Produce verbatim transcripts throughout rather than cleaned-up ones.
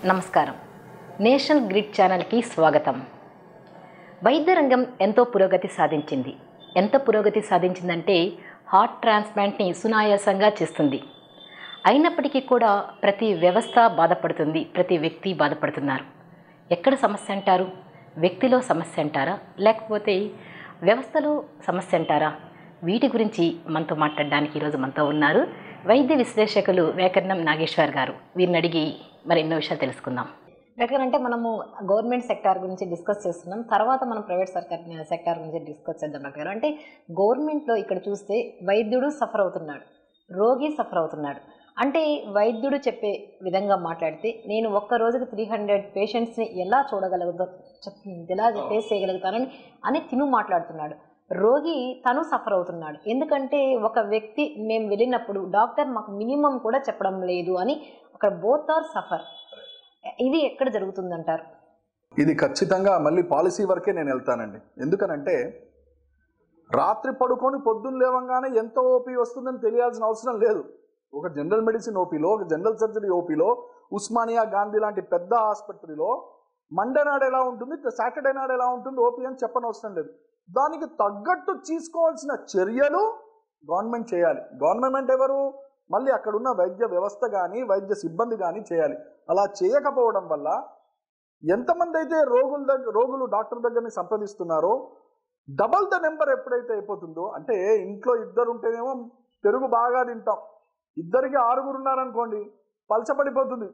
నమస్కారం. National grid ఛానల్కి స్వాగతం. వైద్య రంగం ఎంతో పురోగతి సాధించింది. ఎంత పురోగతి సాధించిందంటే హార్ట్ ట్రాన్స్ప్లాంట్ని సునాయాసంగా చేస్తుంది. అయినప్పటికీ కూడా ప్రతి వ్యవస్థ బాధపడుతుంది, ప్రతి వ్యక్తి బాధపడుతున్నారు. ఎక్కడ సమస్య అంటారు? వ్యక్తిలో సమస్య అంటారా, లేకపోతే వ్యవస్థలో సమస్య అంటారా? వీటి గురించి మనతో మాట్లాడడానికి ఈరోజు మనతో ఉన్నారు వైద్య విశ్లేషకులు వ్యాకరణం నాగేశ్వర్ గారు. వీరిని అడిగి మరి ఎన్నో విషయాలు తెలుసుకుందాం. డాక్టర్, అంటే మనము గవర్నమెంట్ సెక్టార్ గురించి డిస్కస్ చేస్తున్నాం, తర్వాత మనం ప్రైవేట్ సెక్టార్ సెక్టార్ గురించి డిస్కస్ చేద్దాం. డాక్టర్, అంటే గవర్నమెంట్లో ఇక్కడ చూస్తే వైద్యుడు సఫర్ అవుతున్నాడు, రోగి సఫర్ అవుతున్నాడు. అంటే వైద్యుడు చెప్పే విధంగా మాట్లాడితే నేను ఒక్క రోజుకి త్రీ హండ్రెడ్ పేషెంట్స్ని ఎలా చూడగలుగుతా ఎలా ఫేస్ చేయగలుగుతానని అని తిను మాట్లాడుతున్నాడు. రోగి తను సఫర్ అవుతున్నాడు. ఎందుకంటే ఒక వ్యక్తి మేము వెళ్ళినప్పుడు డాక్టర్ మాకు మినిమం కూడా చెప్పడం లేదు అని అక్కడ బోత్ ఆర్ సఫర్. ఇది ఎక్కడ జరుగుతుందంటారు? ఇది ఖచ్చితంగా మళ్ళీ పాలసీ వరకే నేను వెళ్తానండి. ఎందుకనంటే రాత్రి పడుకొని పొద్దున్న లేవంగానే ఎంత ఓపీ వస్తుందని తెలియాల్సిన అవసరం లేదు. ఒక జనరల్ మెడిసిన్ ఓపీలో, ఒక జనరల్ సర్జరీ ఓపీలో, ఉస్మానియా గాంధీ లాంటి పెద్ద ఆసుపత్రిలో మండే నాడు ఎలా ఉంటుంది, సాటర్డే నాడు ఎలా ఉంటుంది ఓపీ అని చెప్పనవసరం లేదు. దానికి తగ్గట్టు తీసుకోవాల్సిన చర్యలు గవర్నమెంట్ చేయాలి. గవర్నమెంట్ ఎవరు? మళ్ళీ అక్కడున్న వైద్య వ్యవస్థ కానీ వైద్య సిబ్బంది కానీ చేయాలి. అలా చేయకపోవడం వల్ల ఎంతమంది అయితే రోగుల దగ్గర రోగులు డాక్టర్ దగ్గరని సంప్రదిస్తున్నారో డబల్ ద నెంబర్ ఎప్పుడైతే అయిపోతుందో, అంటే ఇంట్లో ఇద్దరు ఉంటేనేమో పెరుగు బాగా తింటాం, ఇద్దరికి ఆరుగురు ఉన్నారనుకోండి పలచబడిపోతుంది.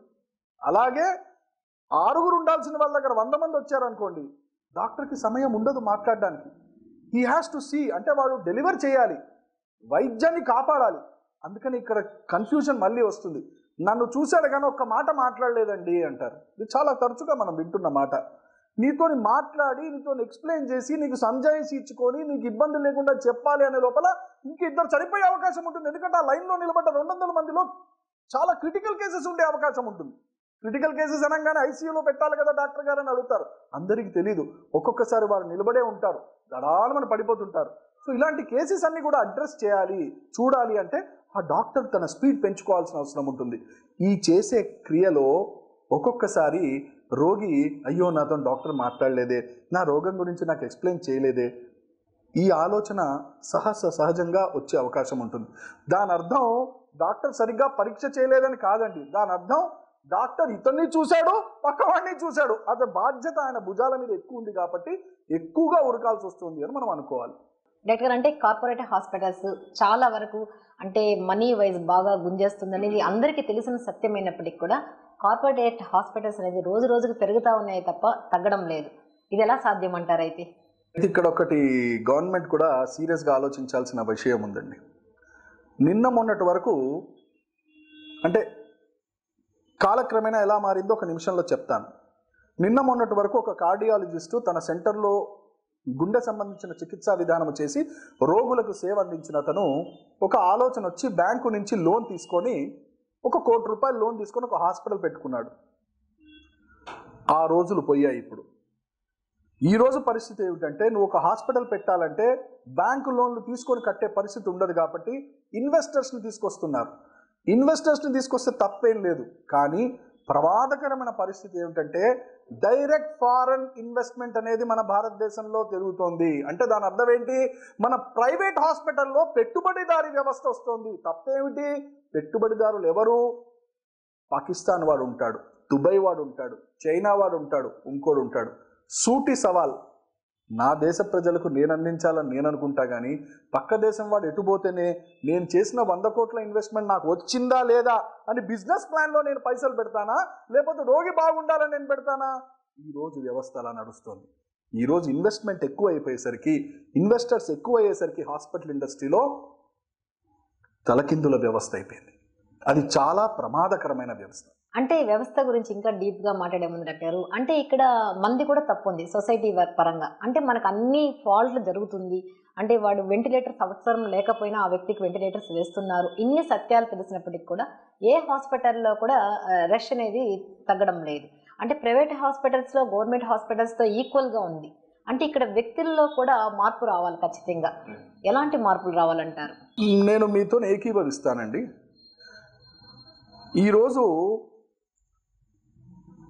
అలాగే ఆరుగురు ఉండాల్సిన వాళ్ళ దగ్గర వంద మంది వచ్చారనుకోండి డాక్టర్కి సమయం ఉండదు మాట్లాడడానికి. హీ హ్యాస్ టు సీ, అంటే వాడు డెలివర్ చేయాలి, వైద్యాన్ని కాపాడాలి. అందుకని ఇక్కడ కన్ఫ్యూజన్ మళ్ళీ వస్తుంది. నన్ను చూశాడు కానీ ఒక్క మాట మాట్లాడలేదండి అంటారు. ఇది చాలా తరచుగా మనం వింటున్న మాట. నీతోని మాట్లాడి నీతో ఎక్స్ప్లెయిన్ చేసి నీకు సంజాయిషి ఇచ్చుకొని నీకు ఇబ్బంది లేకుండా చెప్పాలి అనే లోపల ఇంక ఇద్దరు చనిపోయే అవకాశం ఉంటుంది. ఎందుకంటే ఆ లైన్లో నిలబడ్డ రెండు వందల మందిలో చాలా క్రిటికల్ కేసెస్ ఉండే అవకాశం ఉంటుంది. క్రిటికల్ కేసెస్ అనగానే ఐసీయూలో పెట్టాలి కదా డాక్టర్ గారు అని అడుగుతారు. అందరికీ తెలీదు. ఒక్కొక్కసారి వారు నిలబడే ఉంటారు, దడాలమని పడిపోతుంటారు. సో ఇలాంటి కేసెస్ అన్ని కూడా అడ్రస్ చేయాలి, చూడాలి అంటే ఆ డాక్టర్ తన స్పీడ్ పెంచుకోవాల్సిన అవసరం ఉంటుంది. ఈ చేసే క్రియలో ఒక్కొక్కసారి రోగి అయ్యో నాతో డాక్టర్ మాట్లాడలేదే, నా రోగం గురించి నాకు ఎక్స్ప్లెయిన్ చేయలేదే, ఈ ఆలోచన సహజ సహజంగా వచ్చే అవకాశం ఉంటుంది. దాని అర్థం డాక్టర్ సరిగ్గా పరీక్ష చేయలేదని కాదండి. దాని అర్థం డాక్టర్ ఇతన్ని చూశాడు, పక్కవాడిని చూశాడు. అది బాధ్యత ఆయన భుజాల మీద ఎక్కువ ఉంది కాబట్టి ఎక్కువగా ఉరకాల్సి వస్తుంది అని మనం అనుకోవాలి. డాక్టర్, అంటే కార్పొరేట్ హాస్పిటల్స్ చాలా వరకు అంటే మనీ వైజ్ బాగా గుంజేస్తుంది అనేది అందరికీ తెలిసిన సత్యమైనప్పటికీ కూడా కార్పొరేట్ హాస్పిటల్స్ అనేది రోజు రోజుకు పెరుగుతూ ఉన్నాయి తప్ప తగ్గడం లేదు. ఇది ఎలా సాధ్యం అంటారు? అయితే ఇక్కడ ఒకటి గవర్నమెంట్ కూడా సీరియస్గా ఆలోచించాల్సిన విషయం ఉందండి. నిన్న మొన్నటి వరకు అంటే కాలక్రమేణా ఎలా మారిందో ఒక నిమిషంలో చెప్తాను. నిన్న మొన్నటి వరకు ఒక కార్డియాలజిస్టు తన సెంటర్లో గుండె సంబంధించిన చికిత్సా విధానం చేసి రోగులకు సేవ అందించిన అతను ఒక ఆలోచన వచ్చి బ్యాంకు నుంచి లోన్ తీసుకొని ఒక కోటి రూపాయలు లోన్ తీసుకొని ఒక హాస్పిటల్ పెట్టుకున్నాడు. ఆ రోజులు పోయాయి. ఇప్పుడు ఈరోజు పరిస్థితి ఏమిటంటే నువ్వు ఒక హాస్పిటల్ పెట్టాలంటే బ్యాంకు లోన్లు తీసుకొని కట్టే పరిస్థితి ఉండదు కాబట్టి ఇన్వెస్టర్స్ని తీసుకొస్తున్నారు. ఇన్వెస్టర్స్ని తీసుకొస్తే తప్పేం లేదు, కానీ ప్రమాదకరమైన పరిస్థితి ఏమిటంటే డైరెక్ట్ ఫారెన్ ఇన్వెస్ట్మెంట్ అనేది మన భారతదేశంలో జరుగుతోంది. అంటే దాని అర్థం ఏంటి? మన ప్రైవేట్ హాస్పిటల్లో పెట్టుబడిదారీ వ్యవస్థ వస్తుంది. తప్పేమిటి? పెట్టుబడిదారులు ఎవరు? పాకిస్తాన్ వాడు ఉంటాడు, దుబాయ్ వాడు ఉంటాడు, చైనా వాడు ఉంటాడు, ఇంకోడు ఉంటాడు. సూటి సవాల్ నా దేశ ప్రజలకు నేను అందించాలని నేను అనుకుంటా, కానీ పక్క దేశం వాడు ఎటుపోతేనే నేను చేసిన వంద కోట్ల ఇన్వెస్ట్మెంట్ నాకు వచ్చిందా లేదా అని బిజినెస్ ప్లాన్లో నేను పైసలు పెడతానా, లేకపోతే రోగి బాగుండాలని నేను పెడతానా? ఈరోజు వ్యవస్థ అలా నడుస్తుంది. ఈరోజు ఇన్వెస్ట్మెంట్ ఎక్కువ అయిపోయేసరికి, ఇన్వెస్టర్స్ ఎక్కువ అయ్యేసరికి హాస్పిటల్ ఇండస్ట్రీలో తలకిందుల వ్యవస్థ అయిపోయింది. అది చాలా ప్రమాదకరమైన వ్యవస్థ. అంటే వ్యవస్థ గురించి ఇంకా డీప్గా మాట్లాడే ముందు డాక్టర్, అంటే ఇక్కడ మంది కూడా తప్పు ఉంది సొసైటీ పరంగా. అంటే మనకు అన్ని ఫాల్ట్లు జరుగుతుంది. అంటే వాడు వెంటిలేటర్స్ అవసరం లేకపోయినా ఆ వ్యక్తికి వెంటిలేటర్స్ వేస్తున్నారు. ఇన్ని సత్యాలు తెలిసినప్పటికీ కూడా ఏ హాస్పిటల్లో కూడా రష్ అనేది తగ్గడం లేదు. అంటే ప్రైవేట్ హాస్పిటల్స్లో గవర్నమెంట్ హాస్పిటల్స్తో ఈక్వల్గా ఉంది. అంటే ఇక్కడ వ్యక్తుల్లో కూడా మార్పు రావాలి ఖచ్చితంగా. ఎలాంటి మార్పులు రావాలంటారు? నేను మీతో ఏకీభవిస్తానండి. ఈరోజు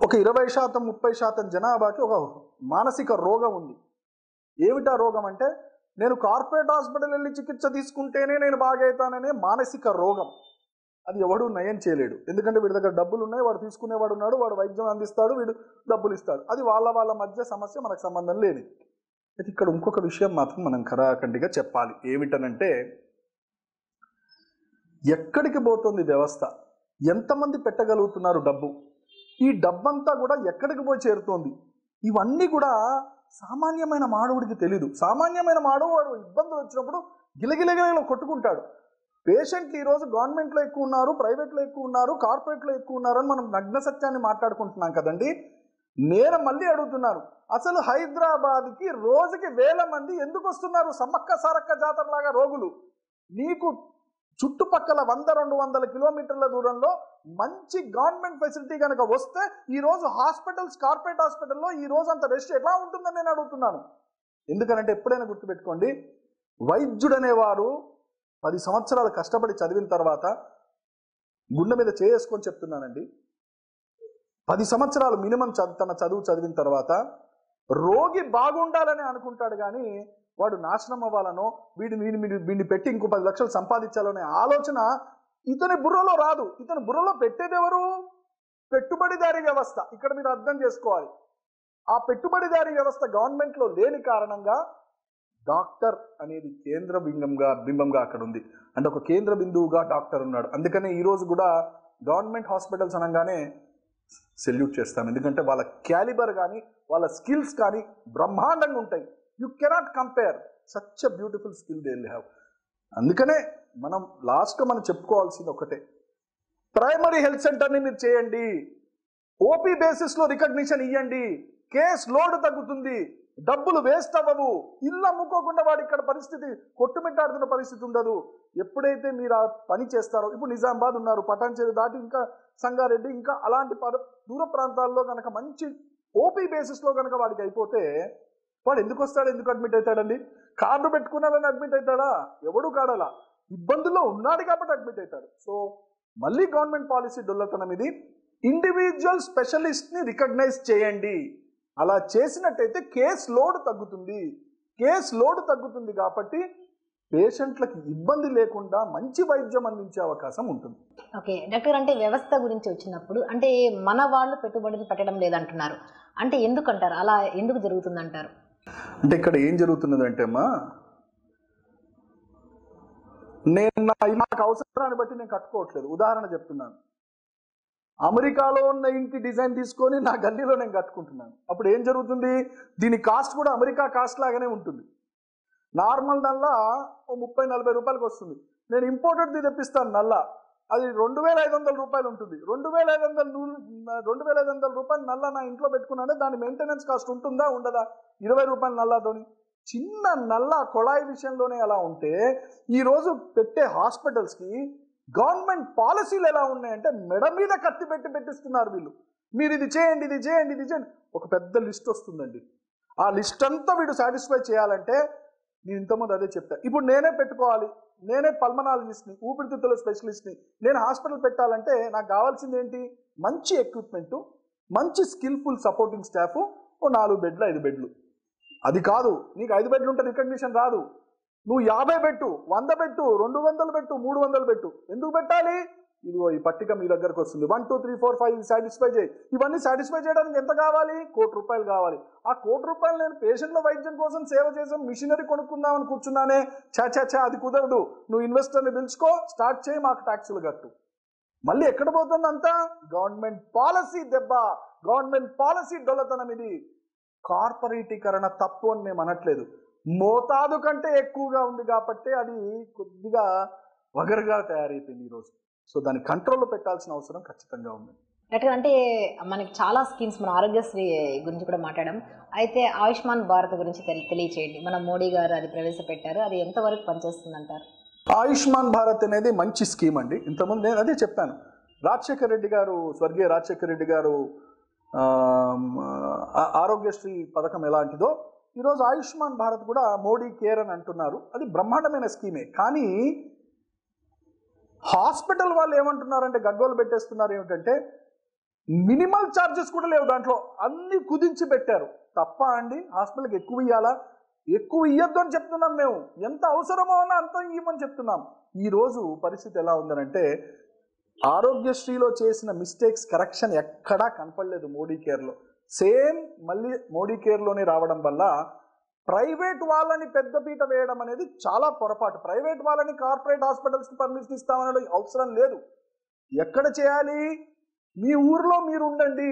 ఒక ఇరవై శాతం ముప్పై శాతం జనాభాకి ఒక మానసిక రోగం ఉంది. ఏమిటా రోగం అంటే, నేను కార్పొరేట్ హాస్పిటల్ వెళ్ళి చికిత్స తీసుకుంటేనే నేను బాగవుతాననే మానసిక రోగం. అది ఎవడు నయం చేయలేడు. ఎందుకంటే వీడి దగ్గర డబ్బులు ఉన్నాయి, వాడు తీసుకునేవాడు ఉన్నాడు, వాడు వైద్యం అందిస్తాడు, వీడు డబ్బులు ఇస్తాడు. అది వాళ్ళ వాళ్ళ మధ్య సమస్య, మనకు సంబంధం లేదు. అయితే ఇక్కడ ఇంకొక విషయం మాత్రం మనం ఖరాఖండిగా చెప్పాలి. ఏమిటనంటే, ఎక్కడికి పోతుంది వ్యవస్థ, ఎంతమంది పెట్టగలుగుతున్నారు డబ్బు, ఈ డబ్బంతా కూడా ఎక్కడికి పోయి చేరుతోంది, ఇవన్నీ కూడా సామాన్యమైన మానవుడికి తెలీదు. సామాన్యమైన మానవుడు ఇబ్బందులు వచ్చినప్పుడు గిలగిలగిలలో కొట్టుకుంటాడు. పేషెంట్లు ఈరోజు గవర్నమెంట్లో ఎక్కువ ఉన్నారు, ప్రైవేట్లో ఎక్కువ ఉన్నారు, కార్పొరేట్లో ఎక్కువ ఉన్నారు అని మనం నగ్న సత్యాన్ని మాట్లాడుకుంటున్నాం కదండి. నేను మళ్ళీ అడుగుతున్నాను, అసలు హైదరాబాద్కి రోజుకి వేల మంది ఎందుకు వస్తున్నారు? సమ్మక్క సారక్క జాతరలాగా రోగులు. నీకు చుట్టుపక్కల వంద రెండు వందల కిలోమీటర్ల దూరంలో మంచి గవర్నమెంట్ ఫెసిలిటీ కనుక వస్తే ఈరోజు హాస్పిటల్స్, కార్పొరేట్ హాస్పిటల్లో ఈ రోజు అంత రెస్ట్ ఎలా ఉంటుందని నేను అడుగుతున్నాను. ఎందుకనంటే ఎప్పుడైనా గుర్తుపెట్టుకోండి, వైద్యుడు అనేవారు పది సంవత్సరాలు కష్టపడి చదివిన తర్వాత, గుండె మీద చేసుకొని చెప్తున్నానండి, పది సంవత్సరాలు మినిమం చదువు తన చదువు చదివిన తర్వాత రోగి బాగుండాలని అనుకుంటాడు. కానీ వాడు నాశనం అవ్వాలనో, వీడి వీడి వీడిని పెట్టి ఇంకో పది లక్షలు సంపాదించాలనే ఆలోచన ఇతని బుర్రలో రాదు. ఇతని బుర్రలో పెట్టేది ఎవరు? పెట్టుబడిదారీ వ్యవస్థ. ఇక్కడ మీరు అర్థం చేసుకోవాలి. ఆ పెట్టుబడిదారీ వ్యవస్థ గవర్నమెంట్లో లేని కారణంగా డాక్టర్ అనేది కేంద్ర బింబంగా బింబంగా అక్కడ ఉంది. అంటే ఒక కేంద్ర బిందువుగా డాక్టర్ ఉన్నాడు. అందుకనే ఈరోజు కూడా గవర్నమెంట్ హాస్పిటల్స్ అనగానే సెల్యూట్ చేస్తాం. ఎందుకంటే వాళ్ళ క్యాలిబర్ కానీ వాళ్ళ స్కిల్స్ కానీ బ్రహ్మాండంగా ఉంటాయి. You cannot compare such a beautiful skill they will have. అందుకనే మనం లాస్ట్గా మనం చెప్పుకోవాల్సింది ఒకటే, ప్రైమరీ హెల్త్ సెంటర్ని మీరు చేయండి, ఓపీ బేసిస్లో రికగ్నిషన్ ఇవ్వండి, కేస్ లోడ్ తగ్గుతుంది, డబ్బులు వేస్ట్ అవ్వవు, ఇల్లు అమ్ముకోకుండా వాడు ఇక్కడ పరిస్థితి కొట్టుమిట్టాడుతున్న పరిస్థితి ఉండదు. ఎప్పుడైతే మీరు ఆ పని చేస్తారో, ఇప్పుడు నిజామాబాద్ ఉన్నారు, పటాన్చేరు దాటి ఇంకా సంగారెడ్డి, ఇంకా అలాంటి దూర ప్రాంతాల్లో కనుక మంచి ఓపీ బేసిస్లో కనుక వాడికి అయిపోతే వాడు ఎందుకు వస్తాడు, ఎందుకు అడ్మిట్ అవుతాడండి? కార్డు పెట్టుకున్నాడని అడ్మిట్ అవుతాడా? ఎవడు కాడలా, ఇబ్బందుల్లో ఉన్నాడు కాబట్టి అడ్మిట్ అవుతాడు. సో మళ్ళీ గవర్నమెంట్ పాలసీ డొల్లతనం ఇది. ఇండివిజువల్ స్పెషలిస్ట్ని రికగ్నైజ్ చేయండి. అలా చేసినట్టయితే కేస్ లోడ్ తగ్గుతుంది. కేస్ లోడ్ తగ్గుతుంది కాబట్టి పేషెంట్లకు ఇబ్బంది లేకుండా మంచి వైద్యం అందించే అవకాశం ఉంటుంది. ఓకే డాక్టర్, అంటే వ్యవస్థ గురించి వచ్చినప్పుడు అంటే మన వాళ్ళు పెట్టుబడులు పెట్టడం లేదంటున్నారు, అంటే ఎందుకంటారు? అలా ఎందుకు జరుగుతుందంటారు? అంటే ఇక్కడ ఏం జరుగుతున్నదంటే అమ్మా, నేను నాకు అవసరాన్ని బట్టి నేను కట్టుకోవట్లేదు. ఉదాహరణ చెప్తున్నాను, అమెరికాలో ఉన్న ఇంటి డిజైన్ తీసుకొని నా గల్లీలో నేను కట్టుకుంటున్నాను. అప్పుడు ఏం జరుగుతుంది? దీని కాస్ట్ కూడా అమెరికా కాస్ట్ లాగానే ఉంటుంది. నార్మల్ నల్లా ఓ ముప్పై నలభై రూపాయలకి వస్తుంది. నేను ఇంపోర్టెడ్ది తెప్పిస్తాను నల్లా, అది రెండు వేల ఐదు వందల రూపాయలు ఉంటుంది. రెండు వేల ఐదు వందల రెండు వేల ఐదు వందల రూపాయలు నల్లా నా ఇంట్లో పెట్టుకున్నానే దాని మెయింటెనెన్స్ కాస్ట్ ఉంటుందా ఉండదా? ఇరవై రూపాయల నల్లాతోని. చిన్న నల్లా కొళాయి విషయంలోనే అలా ఉంటే ఈరోజు పెట్టే హాస్పిటల్స్కి గవర్నమెంట్ పాలసీలు ఎలా ఉన్నాయంటే మెడ మీద కత్తి పెట్టి పెట్టిస్తున్నారు వీళ్ళు. మీరు ఇది చేయండి, ఇది చేయండి, ఇది చేయండి, ఒక పెద్ద లిస్ట్ వస్తుందండి. ఆ లిస్ట్ అంతా వీడు సాటిస్ఫై చేయాలంటే, నేను ఇంతకుముందు అదే చెప్తా, ఇప్పుడు నేనే పెట్టుకోవాలి, నేనే పల్మనాలజిస్ట్ని, ఊపిరితిత్తుల స్పెషలిస్ట్ని, నేను హాస్పిటల్ పెట్టాలంటే నాకు కావాల్సింది ఏంటి? మంచి ఎక్విప్మెంటు, మంచి స్కిల్ఫుల్ సపోర్టింగ్ స్టాఫ్, ఓ నాలుగు బెడ్లు ఐదు బెడ్లు. అది కాదు, నీకు ఐదు బెడ్లు ఉంటే రికగ్నిషన్ రాదు. నువ్వు యాభై పెట్టు, వంద పెట్టు, రెండు వందలు పెట్టు, మూడు వందలు పెట్టు. ఎందుకు పెట్టాలి? ఇదిగో ఈ పట్టిక మీ దగ్గరకు వస్తుంది, one two three four five satisfy చేయి. ఇవన్నీ సాటిస్ఫై చేయడానికి ఎంత కావాలి? కోటి రూపాయలు కావాలి. ఆ కోటి రూపాయలు నేను పేషెంట్ల వైద్యం కోసం సేవ చేసాం, మిషనరీ కొనుక్కుందామని కూర్చున్నానే, చా చా చా అది కుదరదు. నువ్వు ఇన్వెస్టర్ని పిలుచుకో, స్టార్ట్ చేయి, మాకు ట్యాక్సులు కట్టు. మళ్ళీ ఎక్కడ పోతుంది అంతా? గవర్నమెంట్ పాలసీ దెబ్బ, గవర్నమెంట్ పాలసీ డొల్లతనం. ఇది కార్పొరేటీకరణ తప్పు అని మేము అనట్లేదు, మోతాదు కంటే ఎక్కువగా ఉంది కాబట్టి అది కొద్దిగా వగరుగా తయారైపోయింది ఈరోజు. సో దాన్ని కంట్రోల్లో పెట్టాల్సిన అవసరం ఖచ్చితంగా ఉంది. డాక్టర్, అంటే మనకి చాలా స్కీమ్స్, మన ఆరోగ్యశ్రీ గురించి కూడా మాట్లాడడం, అయితే ఆయుష్మాన్ భారత్ గురించి తెలి తెలియచేయండి. మన మోడీ గారు అది ప్రవేశపెట్టారు, అది ఎంతవరకు పనిచేస్తుంది అంటారు? ఆయుష్మాన్ భారత్ అనేది మంచి స్కీమ్ అండి. ఇంతకుముందు నేను అదే చెప్పాను, రాజశేఖర రెడ్డి గారు, స్వర్గీయ రాజశేఖర రెడ్డి గారు ఆరోగ్యశ్రీ పథకం ఎలాంటిదో ఈరోజు ఆయుష్మాన్ భారత్ కూడా మోడీ కేర్ అని అంటున్నారు. అది బ్రహ్మాండమైన స్కీమే. కానీ హాస్పిటల్ వాళ్ళు ఏమంటున్నారంటే, గగ్గోలు పెట్టేస్తున్నారు ఏమిటంటే, మినిమల్ ఛార్జెస్ కూడా లేవు దాంట్లో, అన్ని కుదించి పెట్టారు. తప్ప అండి? హాస్పిటల్కి ఎక్కువ ఇవ్వాలా? ఎక్కువ ఇవ్వద్దు అని చెప్తున్నాం మేము. ఎంత అవసరమో అన్నా అంత ఇవ్వమని చెప్తున్నాం. ఈరోజు పరిస్థితి ఎలా ఉందనంటే ఆరోగ్యశ్రీలో చేసిన మిస్టేక్స్ కరెక్షన్ ఎక్కడా కనపడలేదు మోడీ కేర్లో. సేమ్ మళ్ళీ మోడీ కేర్లోనే రావడం వల్ల ప్రైవేట్ వాళ్ళని పెద్దపీట వేయడం అనేది చాలా పొరపాటు. ప్రైవేట్ వాళ్ళని కార్పొరేట్ హాస్పిటల్స్కి పర్మిషన్ ఇస్తామనే అవసరం లేదు. ఎక్కడ చేయాలి? మీ ఊర్లో మీరు ఉండండి.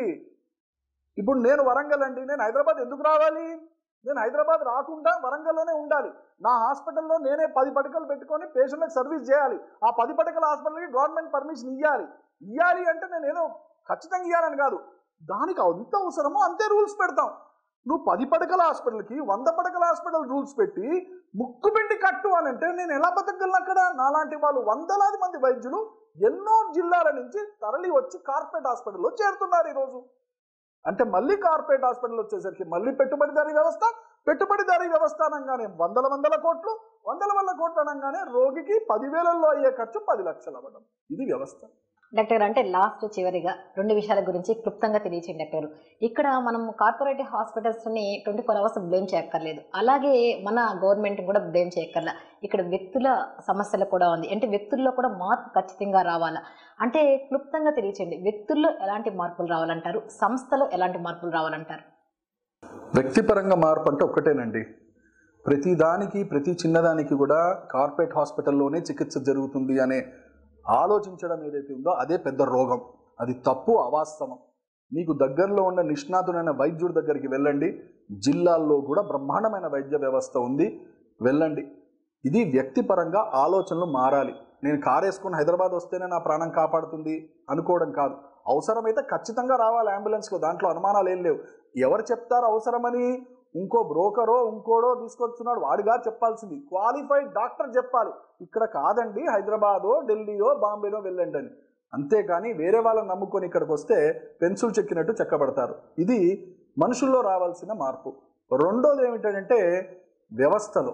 ఇప్పుడు నేను వరంగల్ అండి, నేను హైదరాబాద్ ఎందుకు రావాలి? నేను హైదరాబాద్ రాకుండా వరంగల్లోనే ఉండాలి. నా హాస్పిటల్లో నేనే పది పడకలు పెట్టుకొని పేషెంట్లకు సర్వీస్ చేయాలి. ఆ పది పడకల హాస్పిటల్కి గవర్నమెంట్ పర్మిషన్ ఇవ్వాలి. ఇవ్వాలి అంటే నేను ఏదో ఖచ్చితంగా ఇవ్వాలని కాదు, దానికి ఎంత అవసరమో అంతే రూల్స్ పెడతాం. నువ్వు పది పడకల హాస్పిటల్కి వంద పడకల హాస్పిటల్ రూల్స్ పెట్టి ముక్కు పిండి కట్టు అని అంటే నేను ఎలా బతకగలను అక్కడ? నాలాంటి వాళ్ళు వందలాది మంది వైద్యులు ఎన్నో జిల్లాల నుంచి తరలి వచ్చి కార్పొరేట్ హాస్పిటల్లో చేరుతున్నారు ఈరోజు. అంటే మళ్ళీ కార్పొరేట్ హాస్పిటల్ వచ్చేసరికి మళ్ళీ పెట్టుబడిదారీ వ్యవస్థ, పెట్టుబడిదారీ వ్యవస్థ అనగానే వందల వందల కోట్లు, వందల వందల కోట్లు అనగానే రోగికి పదివేలలో అయ్యే ఖర్చు పది లక్షలు అవ్వడం. ఇది వ్యవస్థ. డాక్టర్ అంటే లాస్ట్ చివరిగా రెండు విషయాల గురించి క్లుప్తంగా తెలియచేయండి డాక్టర్. ఇక్కడ మనం కార్పొరేట్ హాస్పిటల్స్ని ట్వంటీ ఫోర్ అవర్స్ బ్లేమ్ చేయక్కర్లేదు, అలాగే మన గవర్నమెంట్ కూడా బ్లేమ్ చేయక్కర్లా. ఇక్కడ వ్యక్తుల సమస్యలు కూడా ఉంది, అంటే వ్యక్తుల్లో కూడా మార్పు ఖచ్చితంగా రావాలా అంటే క్లుప్తంగా తెలియచేయండి. వ్యక్తుల్లో ఎలాంటి మార్పులు రావాలంటారు, సంస్థలో ఎలాంటి మార్పులు రావాలంటారు? వ్యక్తిపరంగా మార్పు అంటే ఒక్కటేనండి. ప్రతి దానికి ప్రతి చిన్నదానికి కూడా కార్పొరేట్ హాస్పిటల్లోనే చికిత్స జరుగుతుంది అనే ఆలోచించడం ఏదైతే ఉందో అదే పెద్ద రోగం. అది తప్పు, అవాస్తవం. మీకు దగ్గరలో ఉన్న నిష్ణాతులైన వైద్యుడి దగ్గరికి వెళ్ళండి. జిల్లాల్లో కూడా బ్రహ్మాండమైన వైద్య వ్యవస్థ ఉంది, వెళ్ళండి. ఇది వ్యక్తిపరంగా ఆలోచనలు మారాలి. నేను కారు వేసుకుని హైదరాబాద్ వస్తేనే నా ప్రాణం కాపాడుతుంది అనుకోవడం కాదు. అవసరమైతే ఖచ్చితంగా రావాలి అంబులెన్స్లో, దాంట్లో అనుమానాలు ఏం లేవు. ఎవరు చెప్తారు అవసరమని? ఇంకో బ్రోకరో ఇంకోడో తీసుకొచ్చున్నాడు వాడిగా చెప్పాల్సింది. క్వాలిఫైడ్ డాక్టర్ చెప్పాలి, ఇక్కడ కాదండి హైదరాబాదో ఢిల్లీయో బాంబేలో వెళ్ళండి అని. అంతేకాని వేరే వాళ్ళని నమ్ముకొని ఇక్కడికి వస్తే పెన్సిల్ చెక్కినట్టు చెక్కబడతారు. ఇది మనుషుల్లో రావాల్సిన మార్పు. రెండోది ఏమిటంటే వ్యవస్థలో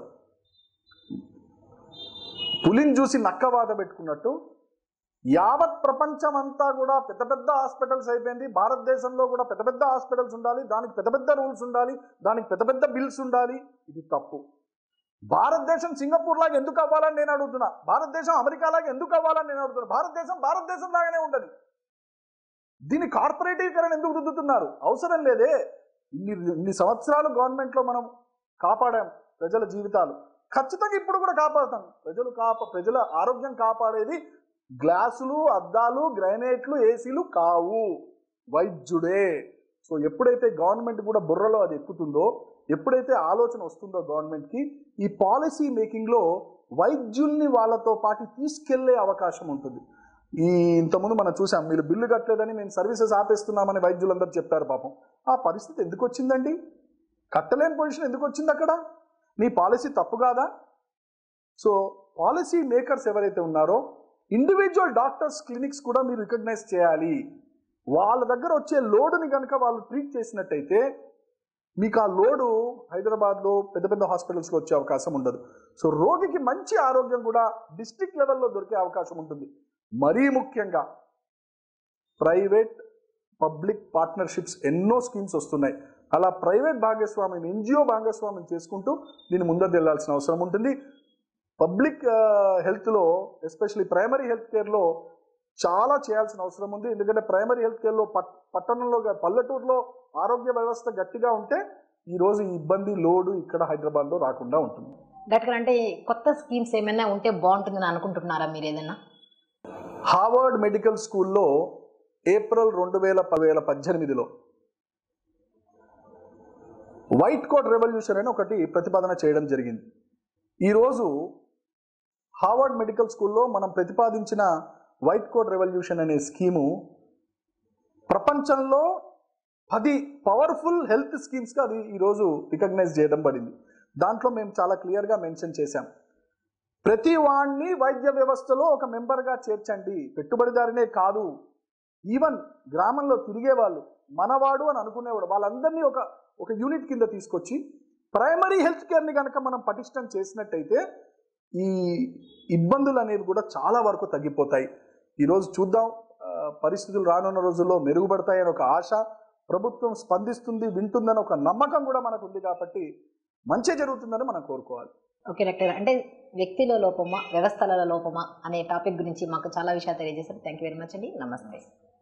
పులిని చూసి నక్కవాత పెట్టుకున్నట్టు యావత్ ప్రపంచం అంతా కూడా పెద్ద పెద్ద హాస్పిటల్స్ అయిపోయింది. భారతదేశంలో కూడా పెద్ద పెద్ద హాస్పిటల్స్ ఉండాలి, దానికి పెద్ద పెద్ద రూల్స్ ఉండాలి, దానికి పెద్ద పెద్ద బిల్స్ ఉండాలి. ఇది తప్పు. భారతదేశం సింగపూర్ లాగా ఎందుకు అవ్వాలని నేను అడుగుతున్నా, భారతదేశం అమెరికా లాగా ఎందుకు అవ్వాలని నేను అడుగుతున్నా. భారతదేశం భారతదేశం లాగానే ఉండదు. దీన్ని కార్పొరేటీకరణ ఎందుకు రుద్దుతున్నారు? అవసరం లేదే. ఇన్ని ఇన్ని సంవత్సరాలు గవర్నమెంట్లో మనం కాపాడాం ప్రజల జీవితాలు, ఖచ్చితంగా ఇప్పుడు కూడా కాపాడుతాం. ప్రజలు కాపా ప్రజల ఆరోగ్యం కాపాడేది గ్లాసులు, అద్దాలు, గ్రైనేట్లు, ఏసీలు కావు, వైద్యుడే. సో ఎప్పుడైతే గవర్నమెంట్ కూడా బుర్రలో అది ఎక్కుతుందో, ఎప్పుడైతే ఆలోచన వస్తుందో గవర్నమెంట్కి, ఈ పాలసీ మేకింగ్లో వైద్యుల్ని వాళ్ళతో పాటు తీసుకెళ్లే అవకాశం ఉంటుంది. ఈ ఇంతకుముందు మనం చూసాం, మీరు బిల్లు కట్టలేదని మేము సర్వీసెస్ ఆపేస్తున్నామని వైద్యులందరూ చెప్పారు. పాపం ఆ పరిస్థితి ఎందుకు వచ్చిందండి? కట్టలేని పొజిషన్ ఎందుకు వచ్చింది అక్కడ? నీ పాలసీ తప్పు కాదా? సో పాలసీ మేకర్స్ ఎవరైతే ఉన్నారో ఇండివిజువల్ డాక్టర్స్ క్లినిక్స్ కూడా మీరు రికగ్నైజ్ చేయాలి. వాళ్ళ దగ్గర వచ్చే లోడుని కనుక వాళ్ళు ట్రీట్ చేసినట్టయితే మీకు ఆ లోడు హైదరాబాద్లో పెద్ద పెద్ద హాస్పిటల్స్లో వచ్చే అవకాశం ఉండదు. సో రోగికి మంచి ఆరోగ్యం కూడా డిస్ట్రిక్ట్ లెవెల్లో దొరికే అవకాశం ఉంటుంది. మరీ ముఖ్యంగా ప్రైవేట్ పబ్లిక్ పార్ట్నర్షిప్స్ ఎన్నో స్కీమ్స్ వస్తున్నాయి. అలా ప్రైవేట్ భాగస్వామ్యం, ఎన్జిఓ భాగస్వామ్యం చేసుకుంటూ దీన్ని ముందర వెళ్ళాల్సిన అవసరం ఉంటుంది. పబ్లిక్ హెల్త్లో ఎస్పెషలీ ప్రైమరీ హెల్త్ కేర్లో చాలా చేయాల్సిన అవసరం ఉంది. ఎందుకంటే ప్రైమరీ హెల్త్ కేర్లో పట్ పట్టణంలో పల్లెటూరులో ఆరోగ్య వ్యవస్థ గట్టిగా ఉంటే ఈరోజు ఈ ఇబ్బంది లోడు ఇక్కడ హైదరాబాద్లో రాకుండా ఉంటుంది. డాక్టర్ అంటే కొత్త స్కీమ్స్ ఏమైనా ఉంటే బాగుంటుందని అనుకుంటున్నారా మీరు ఏదైనా? హార్వర్డ్ మెడికల్ స్కూల్లో ఏప్రిల్ రెండు వేల వేల పద్దెనిమిదిలో వైట్ కోట్ రెవల్యూషన్ అని ఒకటి ప్రతిపాదన చేయడం జరిగింది. ఈరోజు హార్వర్డ్ మెడికల్ స్కూల్లో మనం ప్రతిపాదించిన వైట్ కోట్ రెవల్యూషన్ అనే స్కీము ప్రపంచంలో పది పవర్ఫుల్ హెల్త్ స్కీమ్స్గా అది ఈరోజు రికగ్నైజ్ చేయడం పడింది. దాంట్లో మేము చాలా క్లియర్గా మెన్షన్ చేశాం, ప్రతి వాడిని వైద్య వ్యవస్థలో ఒక మెంబర్గా చేర్చండి. పెట్టుబడిదారినే కాదు, ఈవెన్ గ్రామంలో తిరిగే వాళ్ళు, మనవాడు అని అనుకునేవాడు, వాళ్ళందరినీ ఒక ఒక యూనిట్ కింద తీసుకొచ్చి ప్రైమరీ హెల్త్ కేర్ని కనుక మనం పటిష్టం చేసినట్టయితే ఈ ఇబ్బందులు అనేవి కూడా చాలా వరకు తగ్గిపోతాయి. ఈరోజు చూద్దాం, ఆ, పరిస్థితులు రానున్న రోజుల్లో మెరుగుపడతాయని ఒక ఆశ, ప్రభుత్వం స్పందిస్తుంది వింటుందని ఒక నమ్మకం కూడా మనకు ఉంది. కాబట్టి మంచి జరుగుతుందని మనం కోరుకోవాలి. ఓకే డాక్టర్, అంటే వ్యక్తిలో లోపమా వ్యవస్థల లోపమా అనే టాపిక్ గురించి మాకు చాలా విషయాలు తెలియజేశారు. థ్యాంక్ యూ వెరీ మచ్ అండి. నమస్తే.